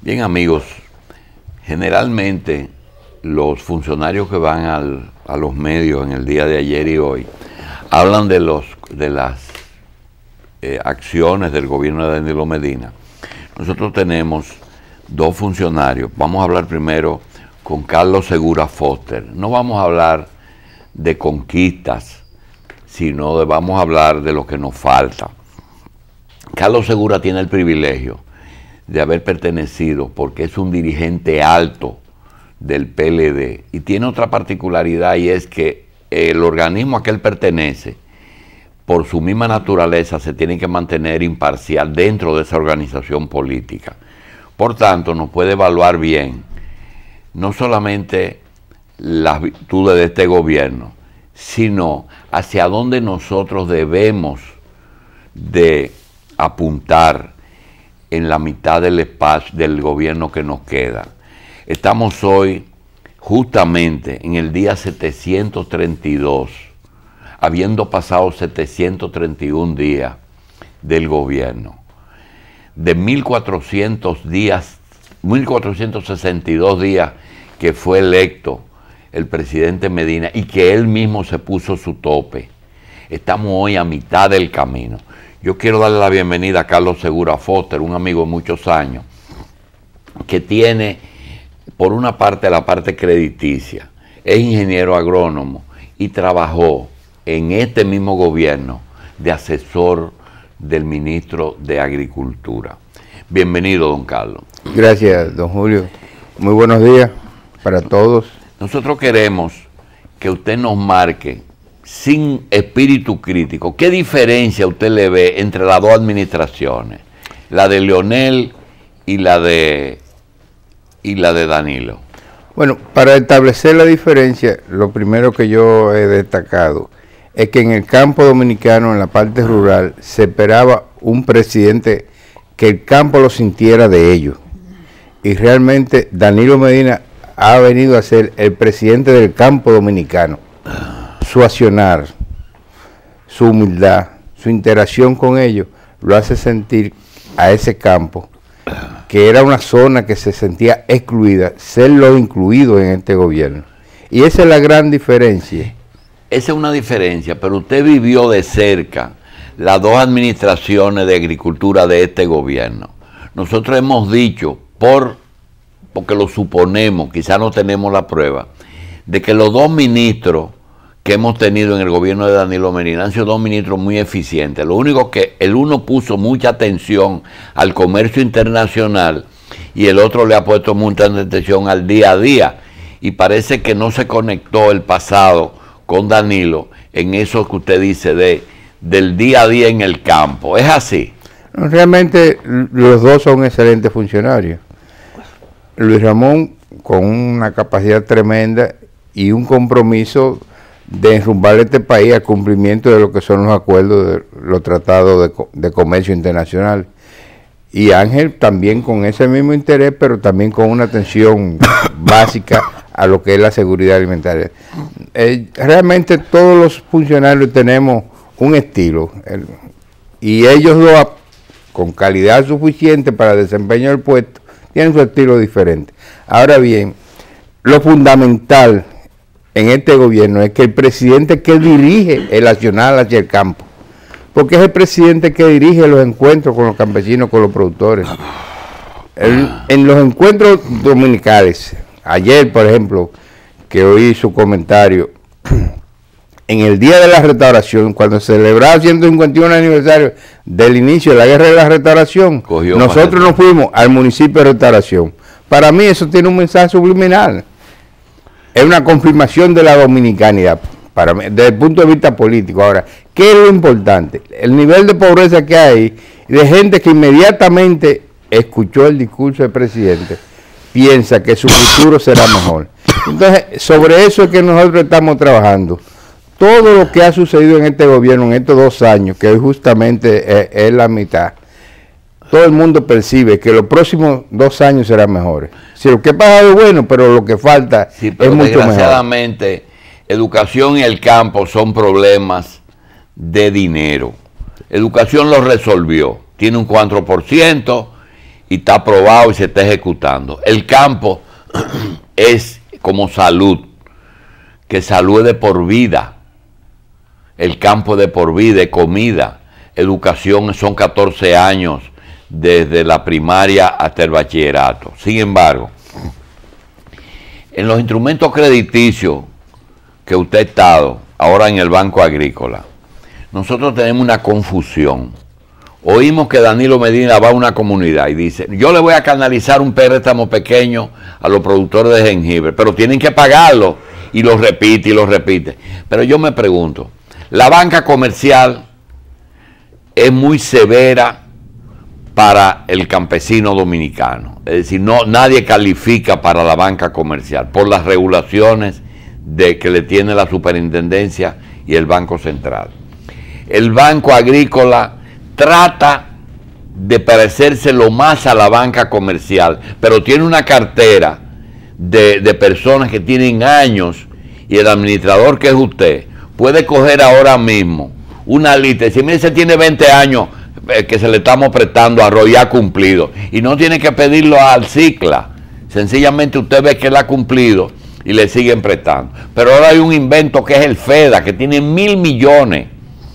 Bien, amigos, generalmente los funcionarios que van a los medios en el día de ayer y hoy hablan de las acciones del gobierno de Danilo Medina. Nosotros tenemos dos funcionarios. Vamos a hablar primero con Carlos Segura Foster. No vamos a hablar de conquistas, sino vamos a hablar de lo que nos falta. Carlos Segura tiene el privilegio de haber pertenecido, porque es un dirigente alto del PLD, y tiene otra particularidad, y es que el organismo a que él pertenece, por su misma naturaleza, se tiene que mantener imparcial dentro de esa organización política. Por tanto, nos puede evaluar bien no solamente las virtudes de este gobierno, sino hacia dónde nosotros debemos de apuntar en la mitad del espacio del gobierno que nos queda. Estamos hoy justamente en el día 732, habiendo pasado 731 días del gobierno. De 1462 días que fue electo el presidente Medina y que él mismo se puso su tope. Estamos hoy a mitad del camino. Yo quiero darle la bienvenida a Carlos Segura Foster, un amigo de muchos años, que tiene, por una parte, la parte crediticia. Es ingeniero agrónomo y trabajó en este mismo gobierno de asesor del ministro de Agricultura. Bienvenido, don Carlos. Gracias, don Julio. Muy buenos días para todos. Nosotros queremos que usted nos marque, sin espíritu crítico, ¿qué diferencia usted le ve entre las dos administraciones? La de Leonel y la de Danilo. Bueno, para establecer la diferencia, lo primero que yo he destacado es que en el campo dominicano, en la parte rural, se esperaba un presidente que el campo lo sintiera de ellos. Y realmente Danilo Medina ha venido a ser el presidente del campo dominicano. Su accionar, su humildad, su interacción con ellos, lo hace sentir a ese campo, que era una zona que se sentía excluida, serlo incluido en este gobierno. Y esa es la gran diferencia. Esa es una diferencia, pero usted vivió de cerca las dos administraciones de agricultura de este gobierno. Nosotros hemos dicho, porque lo suponemos, quizás no tenemos la prueba, de que los dos ministros que hemos tenido en el gobierno de Danilo Medina han sido dos ministros muy eficientes. Lo único que el uno puso mucha atención al comercio internacional y el otro le ha puesto mucha atención al día a día. Y parece que no se conectó el pasado con Danilo en eso que usted dice del día a día en el campo. ¿Es así? Realmente los dos son excelentes funcionarios. Luis Ramón con una capacidad tremenda y un compromiso de enrumbar este país al cumplimiento de lo que son los acuerdos de los tratados de comercio internacional. Y Ángel también con ese mismo interés, pero también con una atención básica a lo que es la seguridad alimentaria. Realmente todos los funcionarios tenemos un estilo, y ellos dos, con calidad suficiente para el desempeño del puesto, tienen su estilo diferente. Ahora bien, lo fundamental en este gobierno es que el presidente que dirige el accionar hacia el campo, porque es el presidente que dirige los encuentros con los campesinos, con los productores. En los encuentros dominicales, ayer por ejemplo, que oí su comentario, en el día de la restauración, cuando se celebraba el 151 aniversario del inicio de la guerra de la restauración, nosotros nos fuimos al municipio de Restauración. Para mí eso tiene un mensaje subliminal. Es una confirmación de la dominicanidad, para mí, desde el punto de vista político. Ahora, ¿qué es lo importante? El nivel de pobreza que hay, de gente que inmediatamente escuchó el discurso del presidente, piensa que su futuro será mejor. Entonces, sobre eso es que nosotros estamos trabajando. Todo lo que ha sucedido en este gobierno en estos 2 años, que hoy justamente es la mitad, todo el mundo percibe que los próximos 2 años serán mejores. Si lo que ha pasado es bueno, pero lo que falta es mucho mejor. Desgraciadamente, educación y el campo son problemas de dinero. Educación lo resolvió, tiene un 4%, y está aprobado y se está ejecutando. El campo es como salud, que salud es de por vida. El campo es de por vida, de comida. Educación son 14 años desde la primaria hasta el bachillerato. Sin embargo, en los instrumentos crediticios que usted ha estado ahora en el Banco Agrícola, nosotros tenemos una confusión. Oímos que Danilo Medina va a una comunidad y dice, yo le voy a canalizar un préstamo pequeño a los productores de jengibre, pero tienen que pagarlo, y lo repite y lo repite. Pero yo me pregunto, la banca comercial es muy severa para el campesino dominicano, es decir, nadie califica para la banca comercial por las regulaciones que le tiene la superintendencia y el Banco Central. El Banco Agrícola trata de parecerse lo más a la banca comercial, pero tiene una cartera de personas que tienen años, y el administrador, que es usted, puede coger ahora mismo una lista y decir, mire, se tiene 20 años que se le estamos prestando a y ha cumplido, y no tiene que pedirlo al CICLA, sencillamente usted ve que él ha cumplido y le siguen prestando. Pero ahora hay un invento que es el FEDA, que tiene 1.000 millones,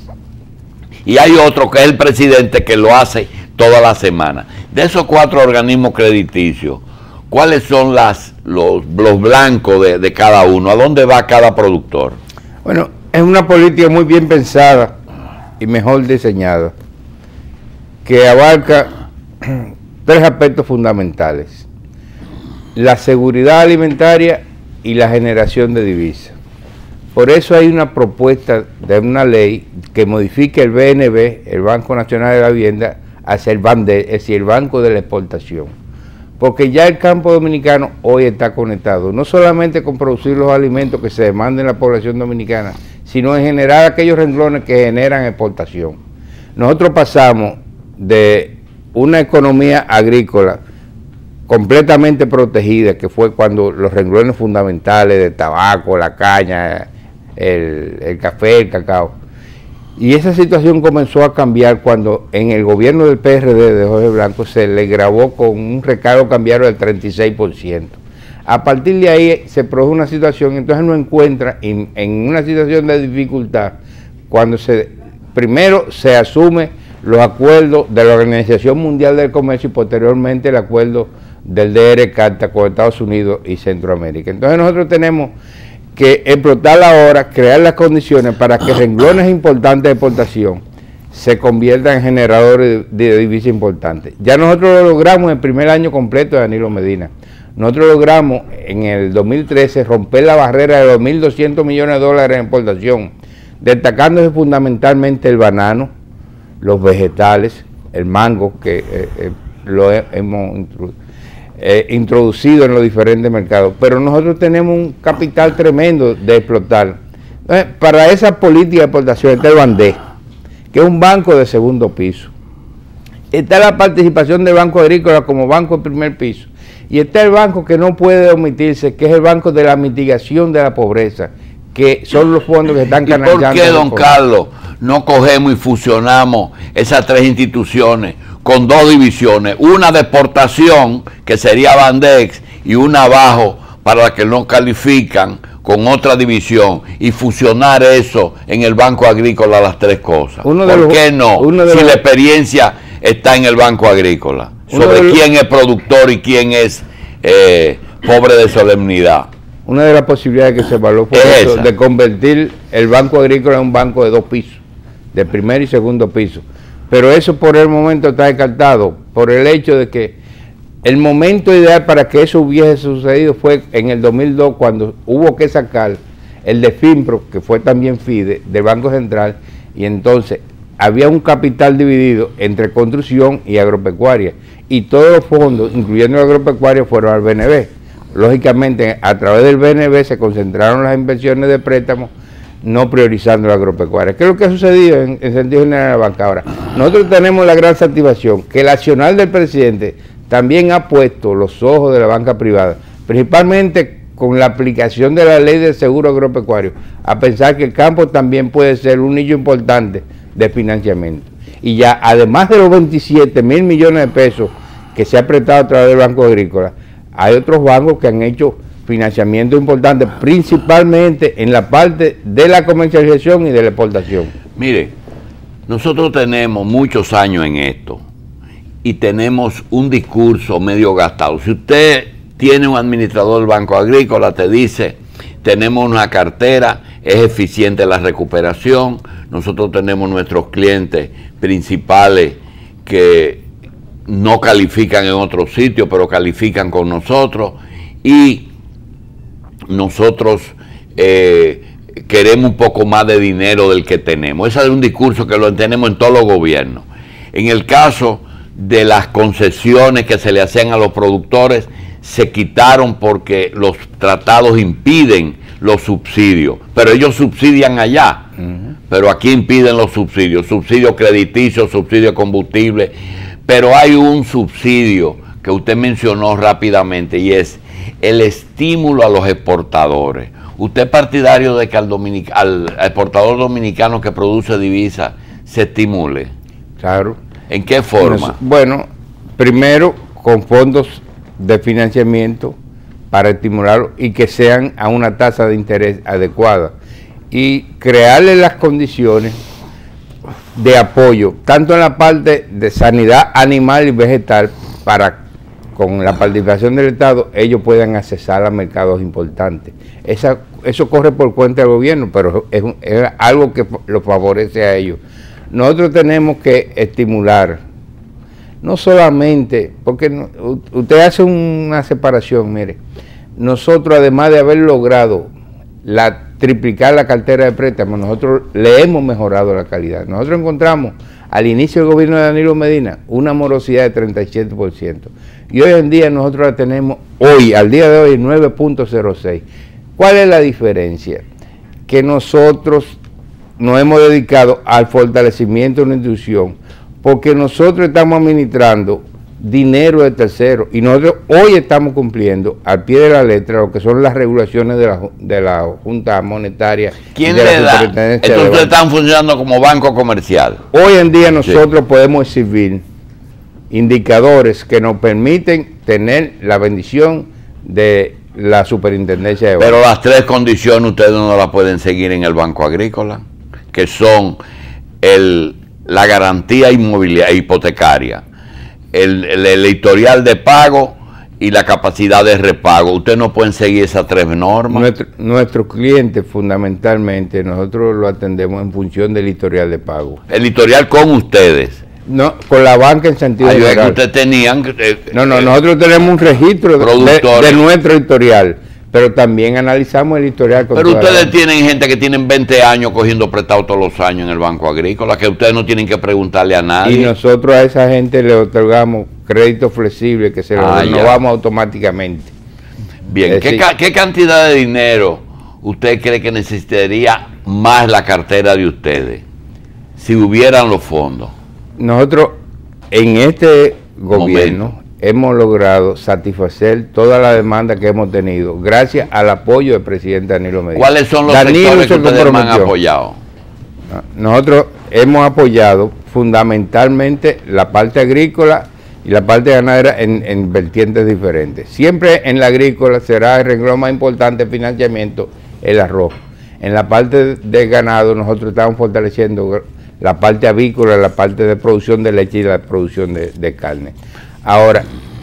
y hay otro que es el presidente, que lo hace toda la semana. De esos 4 organismos crediticios, ¿cuáles son los blancos de cada uno? ¿A dónde va cada productor? Bueno, es una política muy bien pensada y mejor diseñada, que abarca 3 aspectos fundamentales: la seguridad alimentaria y la generación de divisas. Por eso hay una propuesta de una ley que modifique el BNB, el Banco Nacional de la Vivienda, hacia el BANDE, es decir, el Banco de la Exportación. Porque ya el campo dominicano hoy está conectado, no solamente con producir los alimentos que se demandan en la población dominicana, sino en generar aquellos renglones que generan exportación. Nosotros pasamos de una economía agrícola completamente protegida, que fue cuando los renglones fundamentales de tabaco, la caña, el café, el cacao. Y esa situación comenzó a cambiar cuando en el gobierno del PRD de Jorge Blanco se le gravó con un recargo cambiario del 36%. A partir de ahí se produjo una situación, entonces no encuentra en una situación de dificultad cuando primero se asume los acuerdos de la Organización Mundial del Comercio y posteriormente el acuerdo del DR-CARTA con Estados Unidos y Centroamérica. Entonces nosotros tenemos que explotar ahora, crear las condiciones para que renglones importantes de exportación se conviertan en generadores de divisas importantes. Ya nosotros lo logramos en el primer año completo de Danilo Medina. Nosotros logramos en el 2013 romper la barrera de los 1.200 millones de dólares en exportación, destacándose fundamentalmente el banano, los vegetales, el mango, que lo hemos introducido en los diferentes mercados, pero nosotros tenemos un capital tremendo de explotar. Entonces, para esa política de exportación está el BANDE, que es un banco de segundo piso. Está la participación del Banco Agrícola como banco de primer piso. Y está el banco que no puede omitirse, que es el banco de la mitigación de la pobreza, que son los fondos que están canalizando. ¿Y por qué, don Carlos, no cogemos y fusionamos esas 3 instituciones con 2 divisiones? Una de exportación, que sería Bandex, y una abajo para las que no califican, con otra división, y fusionar eso en el Banco Agrícola, las 3 cosas. ¿Por qué no? Si la experiencia está en el Banco Agrícola, sobre quién es productor y quién es pobre de solemnidad. Una de las posibilidades que se evaluó fue eso, de convertir el Banco Agrícola en un banco de 2 pisos, de primer y segundo piso. Pero eso por el momento está descartado, por el hecho de que el momento ideal para que eso hubiese sucedido fue en el 2002, cuando hubo que sacar el de FINPRO, que fue también FIDE, del Banco Central, y entonces había un capital dividido entre construcción y agropecuaria, y todos los fondos, incluyendo la agropecuaria, fueron al BNB. Lógicamente, a través del BNB se concentraron las inversiones de préstamo, no priorizando la agropecuaria. ¿Qué es lo que ha sucedido en sentido general en la banca ahora? Nosotros tenemos la gran satisfacción que el accionar del presidente también ha puesto los ojos de la banca privada, principalmente con la aplicación de la ley del seguro agropecuario, a pensar que el campo también puede ser un nicho importante de financiamiento. Y ya, además de los 27.000 millones de pesos que se ha prestado a través del Banco Agrícola, hay otros bancos que han hecho financiamiento importante, principalmente en la parte de la comercialización y de la exportación. Mire, nosotros tenemos muchos años en esto y tenemos un discurso medio gastado. Si usted tiene un administrador del Banco Agrícola, te dice, tenemos una cartera, es eficiente la recuperación, nosotros tenemos nuestros clientes principales que no califican en otros sitios, pero califican con nosotros, y nosotros queremos un poco más de dinero del que tenemos. Ese es un discurso que lo tenemos en todos los gobiernos. En el caso de las concesiones que se le hacían a los productores, se quitaron porque los tratados impiden los subsidios, pero ellos subsidian allá, pero aquí impiden los subsidios crediticios, subsidios de combustible. Pero hay un subsidio que usted mencionó rápidamente y es el estímulo a los exportadores. ¿Usted es partidario de que al exportador dominicano que produce divisas se estimule? Claro. ¿En qué forma? Bueno, primero con fondos de financiamiento para estimularlo y que sean a una tasa de interés adecuada y crearle las condiciones de apoyo, tanto en la parte de sanidad animal y vegetal, para con la participación del Estado ellos puedan accesar a mercados importantes. Eso corre por cuenta del gobierno, pero es algo que lo favorece a ellos. Nosotros tenemos que estimular, no solamente, porque usted hace una separación, mire, nosotros además de haber logrado triplicar la cartera de préstamos, nosotros le hemos mejorado la calidad. Nosotros encontramos al inicio del gobierno de Danilo Medina una morosidad de 37%. Y hoy en día nosotros la tenemos, al día de hoy, 9.06. ¿Cuál es la diferencia? Que nosotros nos hemos dedicado al fortalecimiento de una institución, porque nosotros estamos administrando dinero de terceros y nosotros hoy estamos cumpliendo al pie de la letra lo que son las regulaciones de la Junta Monetaria. ¿Quién le da? Entonces están funcionando como banco comercial. Hoy en día nosotros podemos exhibir indicadores que nos permiten tener la bendición de la superintendencia de bancos. Pero las tres condiciones ustedes no las pueden seguir en el Banco Agrícola, que son la garantía inmobiliaria hipotecaria, el historial de pago y la capacidad de repago. Ustedes no pueden seguir esas tres normas. Nuestros clientes, fundamentalmente, nosotros lo atendemos en función del historial de pago. El historial con ustedes. No, con la banca en sentido general. Que ustedes tenían... nosotros tenemos un registro de nuestro historial, pero también analizamos el historial. Pero ustedes tienen gente que tienen 20 años cogiendo prestado todos los años en el Banco Agrícola, que ustedes no tienen que preguntarle a nadie. Y nosotros a esa gente le otorgamos créditos flexibles que se los renovamos automáticamente. Bien, ¿qué cantidad de dinero usted cree que necesitaría más la cartera de ustedes si hubieran los fondos? Nosotros en este gobierno hemos logrado satisfacer toda la demanda que hemos tenido gracias al apoyo del presidente Danilo Medina. ¿Cuáles son los sectores que ustedes han apoyado? Nosotros hemos apoyado fundamentalmente la parte agrícola y la parte ganadera en vertientes diferentes. Siempre en la agrícola será el renglón más importante de financiamiento el arroz. En la parte de ganado nosotros estamos fortaleciendo la parte avícola, la parte de producción de leche y la producción de carne. Ahora,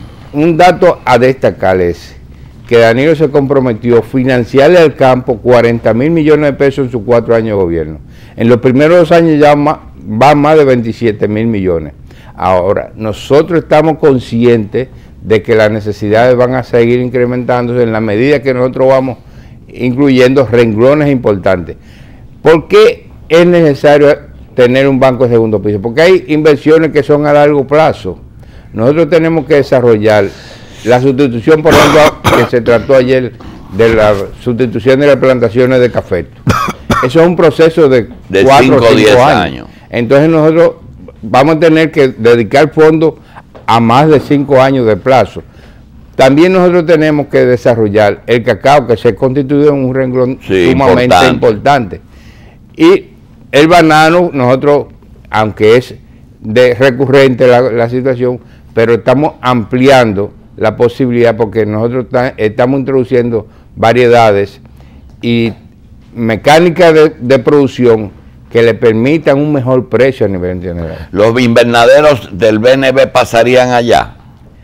un dato a destacar es que Danilo se comprometió a financiarle al campo 40.000 millones de pesos en sus 4 años de gobierno. En los primeros 2 años ya va más de 27.000 millones. Ahora, nosotros estamos conscientes de que las necesidades van a seguir incrementándose en la medida que nosotros vamos incluyendo renglones importantes. ¿Por qué es necesario tener un banco de segundo piso? Porque hay inversiones que son a largo plazo. Nosotros tenemos que desarrollar la sustitución, por ejemplo, que se trató ayer, de la sustitución de las plantaciones de café. Eso es un proceso de 4 o 5 años. Entonces nosotros vamos a tener que dedicar fondos a más de 5 años de plazo. También nosotros tenemos que desarrollar el cacao, que se constituye en un renglón sumamente importante. Y el banano, nosotros, aunque es recurrente la situación, pero estamos ampliando la posibilidad porque nosotros estamos introduciendo variedades y mecánica de producción que le permitan un mejor precio a nivel general. ¿Los invernaderos del BNB pasarían allá?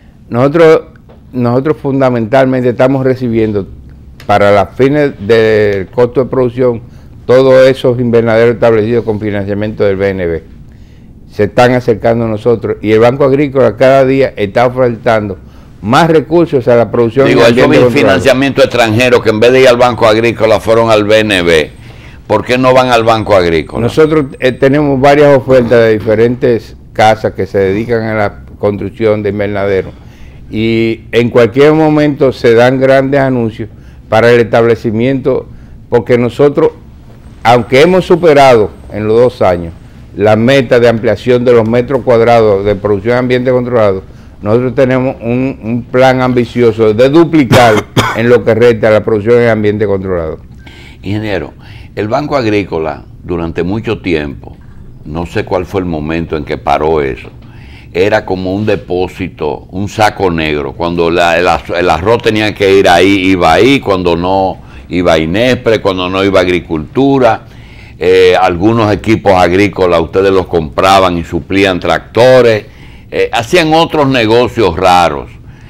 Nosotros fundamentalmente estamos recibiendo para las fines del costo de producción todos esos invernaderos establecidos con financiamiento del BNB. Se están acercando a nosotros y el Banco Agrícola cada día está ofertando más recursos a la producción. Digo, esos financiamiento extranjero que en vez de ir al Banco Agrícola fueron al BNB. ¿Por qué no van al Banco Agrícola? Nosotros tenemos varias ofertas de diferentes casas que se dedican a la construcción de invernaderos y en cualquier momento se dan grandes anuncios para el establecimiento, porque nosotros, aunque hemos superado en los 2 años la meta de ampliación de los metros cuadrados de producción de ambiente controlado, nosotros tenemos un plan ambicioso de duplicar en lo que resta la producción en ambiente controlado. Ingeniero, el Banco Agrícola durante mucho tiempo, no sé cuál fue el momento en que paró eso, era como un depósito, un saco negro. Cuando el arroz tenía que ir ahí, iba ahí, cuando no iba a Inespre, cuando no iba a Agricultura. Algunos equipos agrícolas ustedes los compraban y suplían tractores, hacían otros negocios raros.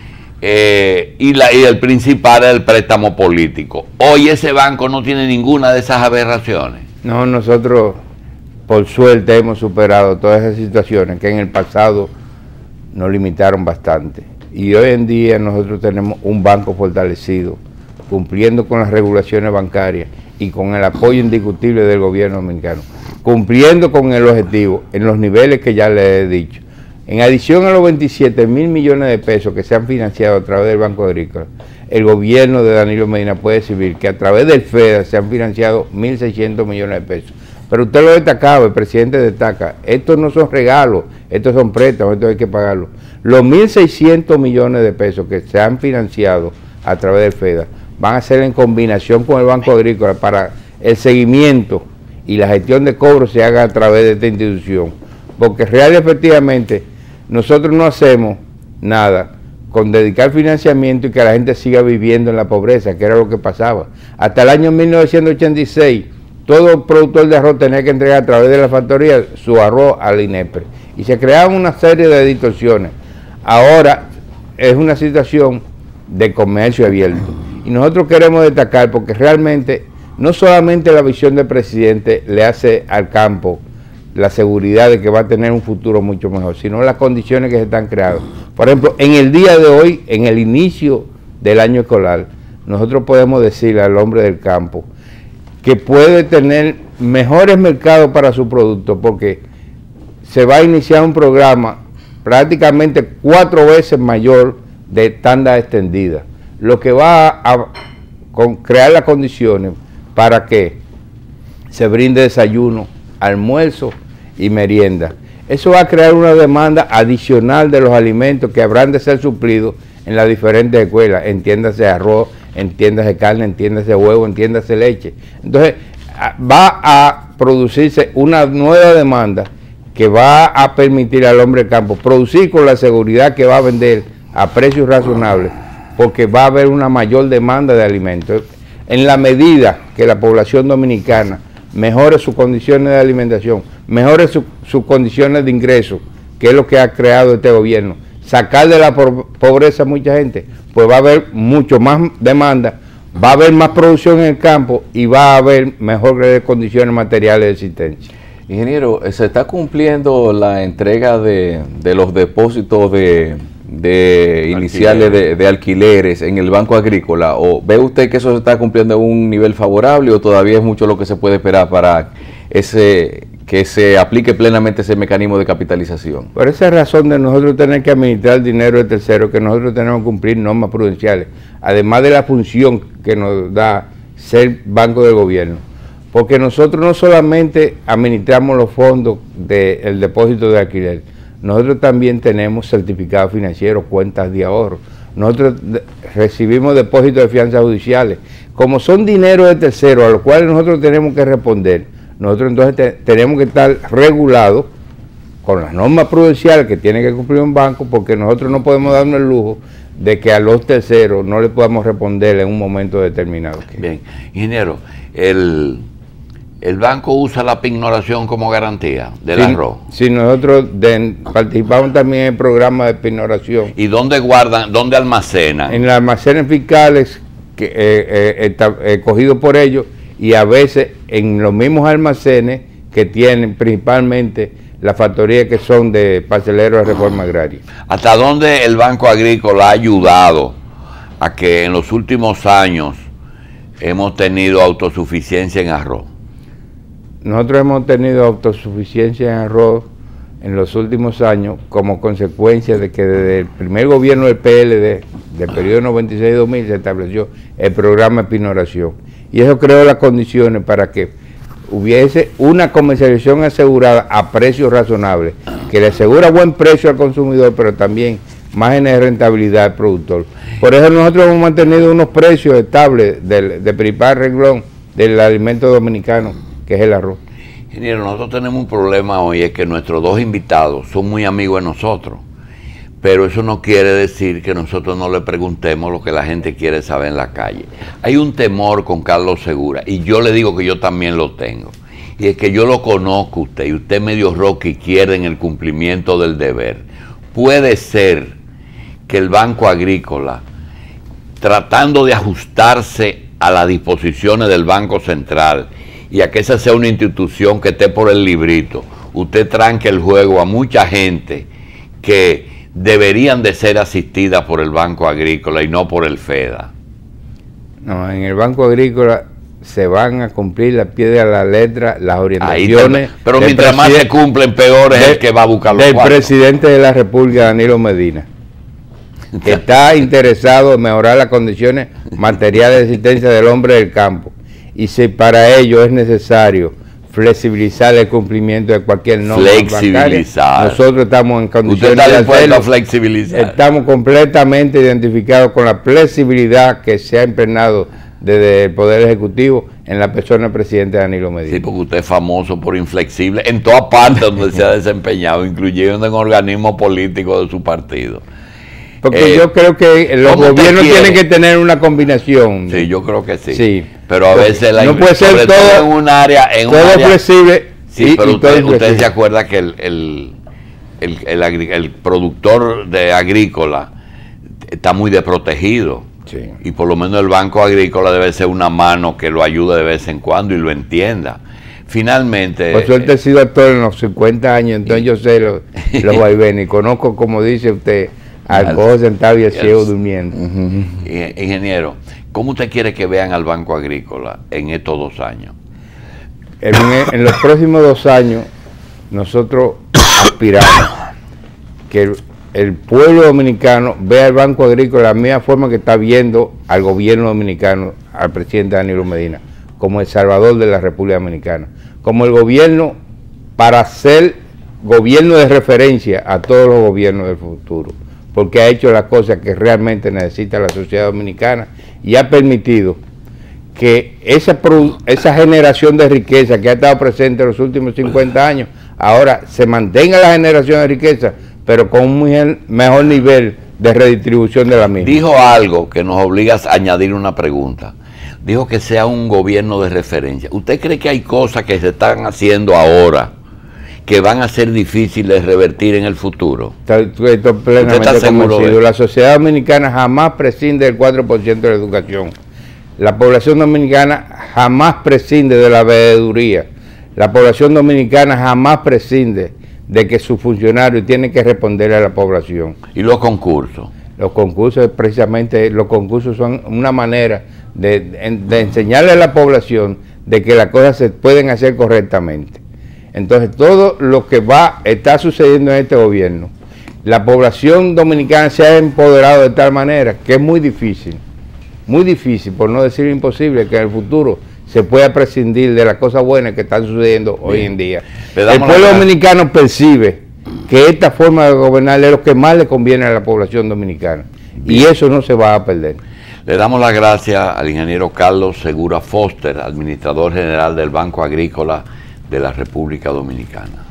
Y el principal era el préstamo político. Hoy ese banco no tiene ninguna de esas aberraciones. No, nosotros por suerte hemos superado todas esas situaciones que en el pasado nos limitaron bastante. Y hoy en día nosotros tenemos un banco fortalecido, cumpliendo con las regulaciones bancarias y con el apoyo indiscutible del gobierno dominicano, cumpliendo con el objetivo en los niveles que ya les he dicho. En adición a los 27 mil millones de pesos que se han financiado a través del Banco Agrícola, el gobierno de Danilo Medina puede decir que a través del FEDA se han financiado 1.600 millones de pesos. Pero usted lo destacaba, el presidente destaca, estos no son regalos, estos son préstamos, estos hay que pagarlos. Los 1.600 millones de pesos que se han financiado a través del FEDA van a ser en combinación con el Banco Agrícola para el seguimiento y la gestión de cobro se haga a través de esta institución. Porque real y efectivamente nosotros no hacemos nada con dedicar financiamiento y que la gente siga viviendo en la pobreza, que era lo que pasaba. Hasta el año 1986, todo productor de arroz tenía que entregar a través de la factoría su arroz al INEPRE. Y se creaban una serie de distorsiones. Ahora es una situación de comercio abierto. Y nosotros queremos destacar porque realmente no solamente la visión del presidente le hace al campo la seguridad de que va a tener un futuro mucho mejor, sino las condiciones que se están creando. Por ejemplo, en el día de hoy, en el inicio del año escolar, nosotros podemos decirle al hombre del campo que puede tener mejores mercados para su producto, porque se va a iniciar un programa prácticamente 4 veces mayor de tanda extendida, lo que va a crear las condiciones para que se brinde desayuno, almuerzo y merienda. Eso va a crear una demanda adicional de los alimentos que habrán de ser suplidos en las diferentes escuelas, entiéndase arroz, entiéndase carne, entiéndase huevo, entiéndase leche. Entonces va a producirse una nueva demanda que va a permitir al hombre del campo producir con la seguridad que va a vender a precios razonables, porque va a haber una mayor demanda de alimentos. En la medida que la población dominicana mejore sus condiciones de alimentación, mejore sus condiciones de ingreso, que es lo que ha creado este gobierno, sacar de la pobreza a mucha gente, pues va a haber mucho más demanda, va a haber más producción en el campo y va a haber mejores condiciones materiales de existencia. Ingeniero, ¿se está cumpliendo la entrega de los depósitos iniciales de alquileres en el Banco Agrícola? ¿O ve usted que eso se está cumpliendo a un nivel favorable o todavía es mucho lo que se puede esperar para que se aplique plenamente ese mecanismo de capitalización? Por esa razón de nosotros tener que administrar el dinero de terceros, que nosotros tenemos que cumplir normas prudenciales, además de la función que nos da ser banco del gobierno. Porque nosotros no solamente administramos los fondos del depósito de alquiler, nosotros también tenemos certificados financieros, cuentas de ahorro. Nosotros recibimos depósitos de fianzas judiciales. Como son dinero de terceros a los cuales nosotros tenemos que responder, nosotros entonces tenemos que estar regulados con las normas prudenciales que tiene que cumplir un banco, porque nosotros no podemos darnos el lujo de que a los terceros no le podamos responder en un momento determinado. Bien, ingeniero, el banco usa la pignoración como garantía del arroz. Sí, nosotros participamos también en el programa de pignoración. ¿Y dónde guardan, dónde almacenan? En los almacenes fiscales cogidos por ellos, y a veces en los mismos almacenes que tienen principalmente las factorías que son de parceleros de reforma agraria. ¿Hasta dónde el Banco Agrícola ha ayudado a que en los últimos años hemos tenido autosuficiencia en arroz? Nosotros hemos tenido autosuficiencia en arroz en los últimos años como consecuencia de que desde el primer gobierno del PLD, del periodo 96-2000, se estableció el programa de pignoración. Y eso creó las condiciones para que hubiese una comercialización asegurada a precios razonables, que le asegura buen precio al consumidor, pero también márgenes de rentabilidad al productor. Por eso nosotros hemos mantenido unos precios estables de principal renglón del alimento dominicano, que es el arroz. Ingeniero, nosotros tenemos un problema hoy, es que nuestros dos invitados son muy amigos de nosotros, pero eso no quiere decir que nosotros no le preguntemos lo que la gente quiere saber en la calle. Hay un temor con Carlos Segura, y yo le digo que yo también lo tengo, y es que yo lo conozco usted, y usted medio roque y quiere en el cumplimiento del deber. Puede ser que el Banco Agrícola, tratando de ajustarse a las disposiciones del Banco Central, y a que esa sea una institución que esté por el librito, usted tranque el juego a mucha gente que deberían de ser asistidas por el Banco Agrícola y no por el FEDA. No, en el Banco Agrícola se van a cumplir al pie de la letra las orientaciones. Pero mientras más se cumplen, peor es el que va a buscar los cuartos. Del presidente de la República, Danilo Medina, que está interesado en mejorar las condiciones materiales de existencia del hombre del campo. Y si para ello es necesario flexibilizar el cumplimiento de cualquier norma bancaria, nosotros estamos en condiciones de hacerlo. A flexibilizar. Estamos completamente identificados con la flexibilidad que se ha impregnado desde el Poder Ejecutivo en la persona del presidente Danilo Medina. Sí, porque usted es famoso por inflexible en todas partes donde se ha desempeñado, incluyendo en organismos políticos de su partido. Porque yo creo que los gobiernos tienen que tener una combinación. Sí, yo creo que sí. Sí. Pero a veces no puede ser todo en un área, flexible. Sí, pero usted se acuerda que el productor de agrícola está muy desprotegido. Sí. Y por lo menos el Banco Agrícola debe ser una mano que lo ayude de vez en cuando y lo entienda. Finalmente... Por suerte he sido actor en los 50 años, entonces yo sé los vaivenes y conozco, como dice usted, al cojo sentado y al ciego durmiendo. Ingeniero, ¿cómo usted quiere que vean al Banco Agrícola en estos 2 años? En los próximos 2 años, nosotros aspiramos que el pueblo dominicano vea al Banco Agrícola de la misma forma que está viendo al gobierno dominicano, al presidente Danilo Medina, como el salvador de la República Dominicana, como el gobierno para ser gobierno de referencia a todos los gobiernos del futuro, porque ha hecho las cosas que realmente necesita la sociedad dominicana y ha permitido que esa generación de riqueza que ha estado presente en los últimos 50 años, ahora se mantenga la generación de riqueza, pero con un mejor nivel de redistribución de la misma. Dijo algo que nos obliga a añadir una pregunta. Dijo que sea un gobierno de referencia. ¿Usted cree que hay cosas que se están haciendo ahora que van a ser difíciles de revertir en el futuro? Estoy plenamente convencido. La sociedad dominicana jamás prescinde del 4% de la educación. La población dominicana jamás prescinde de la veeduría. La población dominicana jamás prescinde de que sus funcionarios tienen que responder a la población. ¿Y los concursos? Los concursos, precisamente, los concursos son una manera de enseñarle a la población de que las cosas se pueden hacer correctamente. Entonces, todo lo que está sucediendo en este gobierno, la población dominicana se ha empoderado de tal manera que es muy difícil, por no decir imposible, que en el futuro se pueda prescindir de las cosas buenas que están sucediendo hoy en día. El pueblo dominicano percibe que esta forma de gobernar es lo que más le conviene a la población dominicana. Y eso no se va a perder. Le damos las gracias al ingeniero Carlos Segura Foster, administrador general del Banco Agrícola de la República Dominicana.